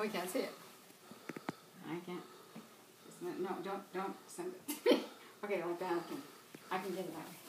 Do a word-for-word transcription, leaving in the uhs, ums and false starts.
we can't see it. I can't. Just, no, don't, don't send it to me. Okay, like that, I can, I can get it out.